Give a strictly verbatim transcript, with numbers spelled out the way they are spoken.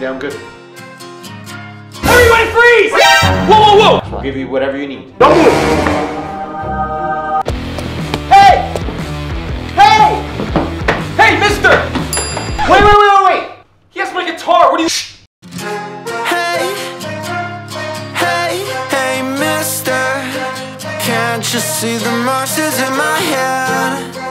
Yeah, I'm good. Everybody freeze! Whoa, whoa, whoa! I'll give you whatever you need. Don't move! Hey! Hey! Hey, mister! Wait, wait, wait, wait, wait! He has my guitar, what do you... Hey, hey, hey, mister, can't you see the monsters in my head?